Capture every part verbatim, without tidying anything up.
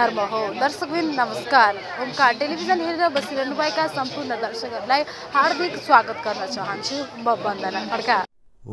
धर्म हो। दर्शकबिन नमस्कार। ओमकार टेलिभिजन हेरेर बसिरहनुभएका सम्पूर्ण दर्शकहरूलाई हार्दिक स्वागत गर्न चाहन्छु। म वन्दना खड्का।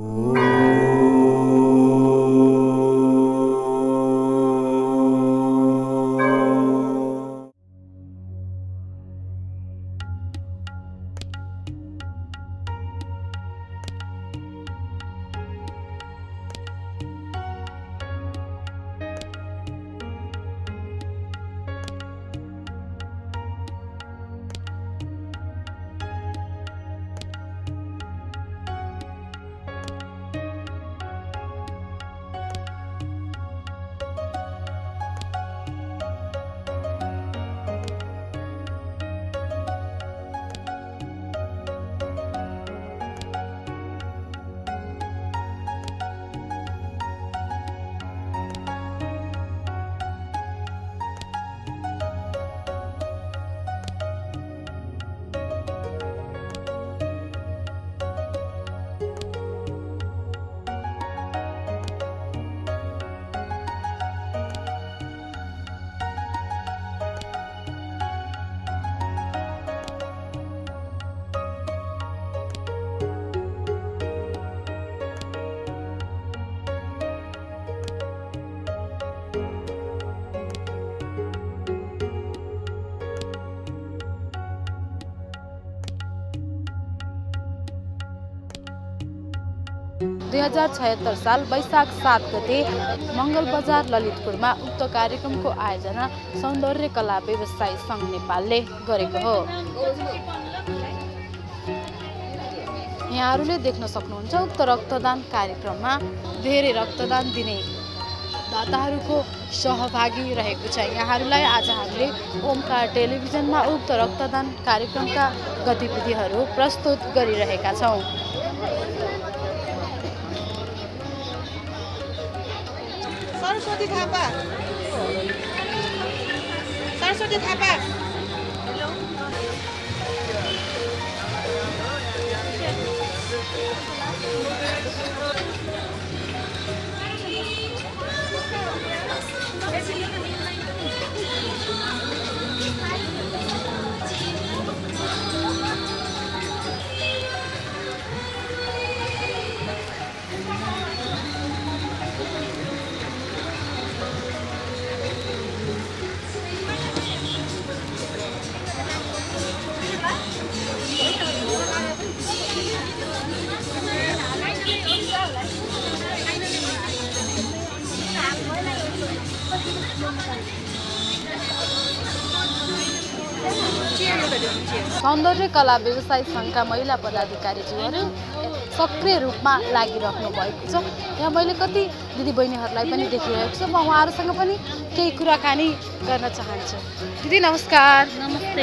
दुई हजार छयत्तर साल वैशाख सात गते मङ्गल बजार ललितपुरमा उक्त कार्यक्रमको आयोजना सौन्दर्य कला व्यवसायी सङ्घ नेपालले गरेको हो। यहाँहरूले देख्न सक्नुहुन्छ उक्त रक्तदान कार्यक्रममा धेरै रक्तदान दिने दाताहरूको सहभागी रहेको छ। यहाँहरूलाई आज हामीले ओमकार टेलिभिजनमा उक्त रक्तदान कार्यक्रमका गतिविधिहरू प्रस्तुत गरिरहेका छौँ। सरस्वती थापा सरस्वती थापा सौन्दर्य कला व्यवसायी सङ्घका महिला पदाधिकारीज्यूहरू सक्रिय रूपमा लागिराख्नु भएको छ। यहाँ मैले कति दिदीबहिनीहरूलाई पनि देखिरहेको छु। म उहाँहरूसँग पनि केही कुराकानी गर्न चाहन्छु। दिदी नमस्कार। नमस्ते।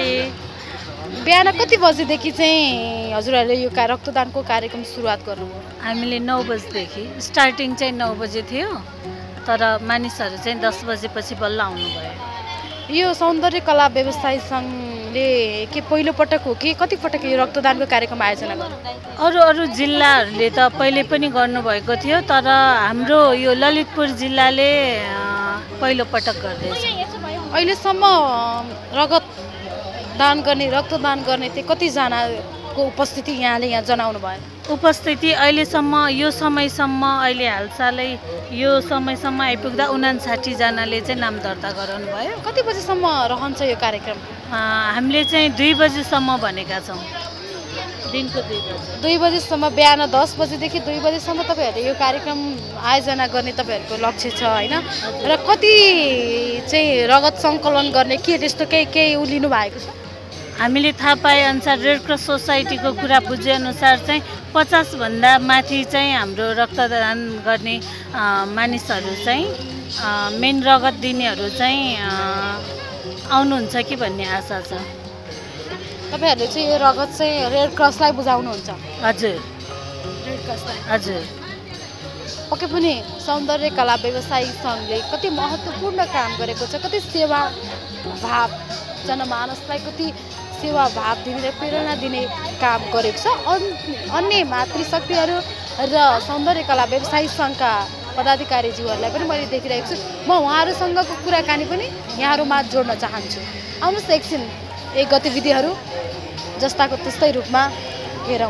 बिहान कति बजेदेखि चाहिँ हजुरहरूले यो रक्तदानको कार्यक्रम सुरुवात गर्नुभयो? हामीले नौ बजेदेखि स्टार्टिङ चाहिँ नौ बजे थियो, तर मानिसहरू चाहिँ दस बजेपछि बल्ल आउनुभयो। यो सौन्दर्य कला व्यवसायी सङ्घले के पहिलो पटक हो कि कति पटक यो रक्तदानको कार्यक्रम आयोजना गर्नु? अरू अरू जिल्लाहरूले त पहिले पनि गर्नुभएको थियो, तर हाम्रो यो ललितपुर जिल्लाले पहिलो पटक गर्दैछ। अहिलेसम्म रगत दान गर्ने रक्तदान गर्ने चाहिँ कतिजनाको उपस्थिति यहाँले यहाँ जनाउनु भयो? उपस्थिति अहिलेसम्म यो समयसम्म अहिले हालसालै यो समयसम्म आइपुग्दा उनासाठीजनाले चाहिँ नाम दर्ता गराउनु भयो। कति बजीसम्म रहन्छ यो कार्यक्रम? हामीले चाहिँ दुई बजीसम्म भनेका छौँ, दिनको दुई बजी दुई बजीसम्म बिहान दस बजीदेखि दुई बजीसम्म तपाईँहरूले यो कार्यक्रम आयोजना गर्ने तपाईँहरूको लक्ष्य छ होइन? र कति चाहिँ रगत सङ्कलन गर्ने के त्यस्तो केही केही उ लिनु भएको छ? हामीले थाहा पाएअनुसार रेड क्रस सोसाइटीको कुरा बुझेअनुसार चाहिँ पचासभन्दा माथि चाहिँ हाम्रो रक्तदान गर्ने मानिसहरू चाहिँ मेन रगत दिनेहरू चाहिँ आउनुहुन्छ कि भन्ने आशा छ। तपाईँहरूले चाहिँ यो रगत चाहिँ रेड क्रसलाई बुझाउनुहुन्छ? हजुर, रेड क्रसलाई। हजुर। पक्कै पनि सौन्दर्य कला व्यवसायी सङ्घले कति महत्त्वपूर्ण काम गरेको छ, कति सेवा भाव जनमानसलाई कति सेवा भाव दिने र प्रेरणा दिने काम गरेको छ। अन्य मातृशक्तिहरू र सौन्दर्य कला व्यवसायी सङ्घका पदाधिकारीज्यूहरूलाई पनि मैले देखिरहेको छु। म उहाँहरूसँगको कुराकानी पनि यहाँहरूमा जोड्न चाहन्छु। आउनुहोस् एकछिन एक गतिविधिहरू जस्ताको त्यस्तै रूपमा हेरौँ।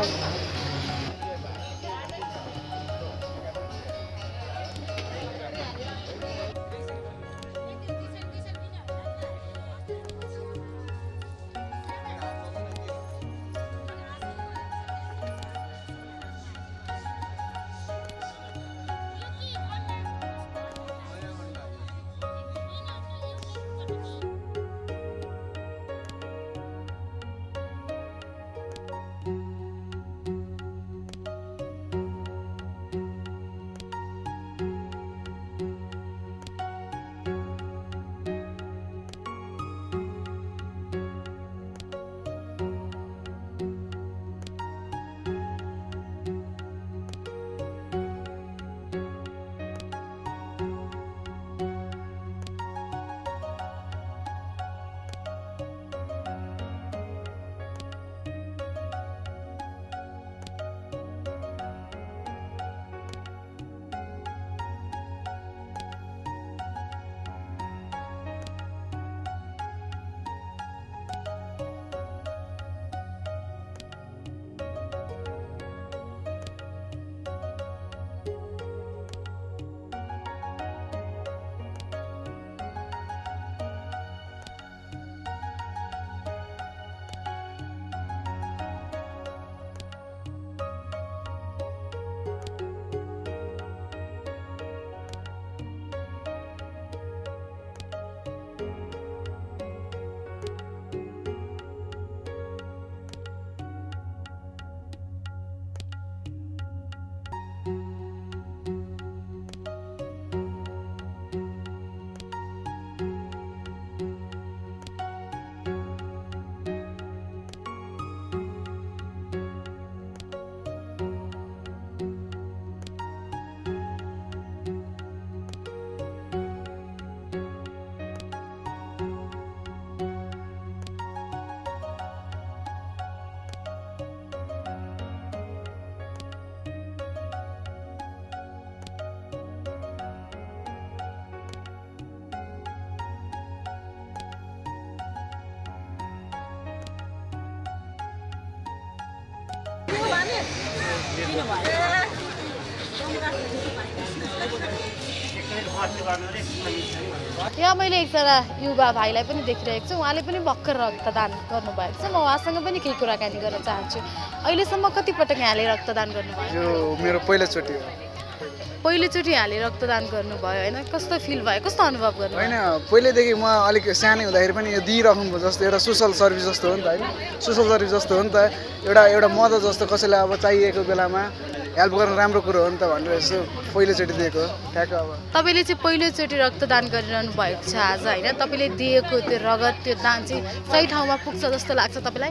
यहाँ मैले एकजना युवा भाइलाई पनि देखिरहेको छु। उहाँले पनि भर्खर रक्तदान गर्नुभएको छ। म उहाँसँग पनि केही कुराकानी गर्न चाहन्छु। अहिलेसम्म कति पटक यहाँले रक्तदान गर्नुभयो? यो मेरो पहिलोचोटि हो। पहिलोचोटि यहाँले रक्तदान गर्नुभयो होइन? कस्तो फिल भयो, कस्तो अनुभव गर्नुभयो? होइन, पहिल्यैदेखि म अलिक सानै हुँदाखेरि पनि यो दिइराख्नु जस्तो एउटा सोसल सर्भिस जस्तो हो नि त होइन? सोसल सर्भिस जस्तो हो नि त, एउटा एउटा मद्दत जस्तो, कसैलाई अब चाहिएको बेलामा हेल्प गर्नु राम्रो कुरो हो नि त भनेर यसो पहिलोचोटि दिएको ठ्याक्क। अब तपाईँले चाहिँ पहिलोचोटि रक्तदान गरिरहनु भएको छ आज होइन? तपाईँले दिएको त्यो रगत, त्यो दान चाहिँ सही ठाउँमा पुग्छ जस्तो लाग्छ तपाईँलाई?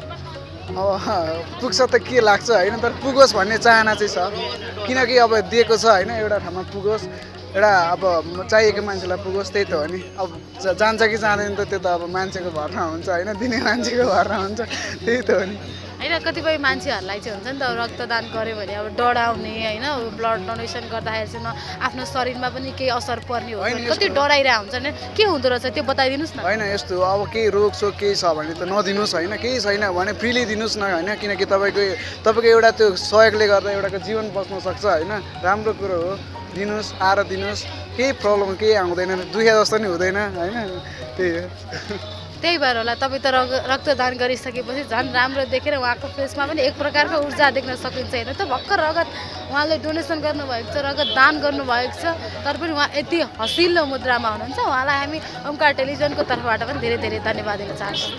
अब पुग्छ त के लाग्छ होइन, तर पुगोस् भन्ने चाहना चाहिँ छ। किनकि अब दिएको छ होइन, एउटा ठाउँमा पुगोस्, एउटा अब चाहिएको मान्छेलाई पुगोस्, त्यही त हो नि। अब जान्छ कि जाँदैन त त्यो त अब मान्छेको भरमा हुन्छ होइन, दिने मान्छेको भरमा हुन्छ, त्यही त हो नि होइन। कतिपय मान्छेहरूलाई चाहिँ हुन्छ नि त रक्तदान गऱ्यो भने अब डराउने होइन, ब्लड डोनेसन गर्दाखेरि चाहिँ न आफ्नो शरीरमा पनि केही असर पर्ने हो, कति डराइरहेको हुन्छ नि, के हुँदो रहेछ त्यो बताइदिनुहोस् न। होइन, यस्तो अब केही रोग सोग केही छ भने त नदिनुहोस् होइन, केही छैन भने फ्रीली दिनुहोस् न होइन, किनकि तपाईँको तपाईँको एउटा त्यो सहयोगले गर्दा एउटाको जीवन बच्न सक्छ होइन, राम्रो कुरो हो। दिनुहोस्, आएर दिनुहोस्, केही प्रब्लम केही आउँदैन, दुखे जस्तो नि हुँदैन होइन, त्यही हो। त्यही भएर होला तपाईँ त रक्तदान गरिसकेपछि झन् राम्रो देखेर उहाँको फेसमा पनि एक प्रकारको ऊर्जा देख्न सकिन्छ होइन त। भर्खर रगत उहाँले डोनेसन गर्नुभएको छ, रगत दान गर्नुभएको छ, तर पनि उहाँ यति हँसिलो मुद्रामा हुनुहुन्छ। उहाँलाई हामी ओमकार टेलिभिजनको तर्फबाट पनि धेरै धेरै धन्यवाद दिन चाहन्छौँ।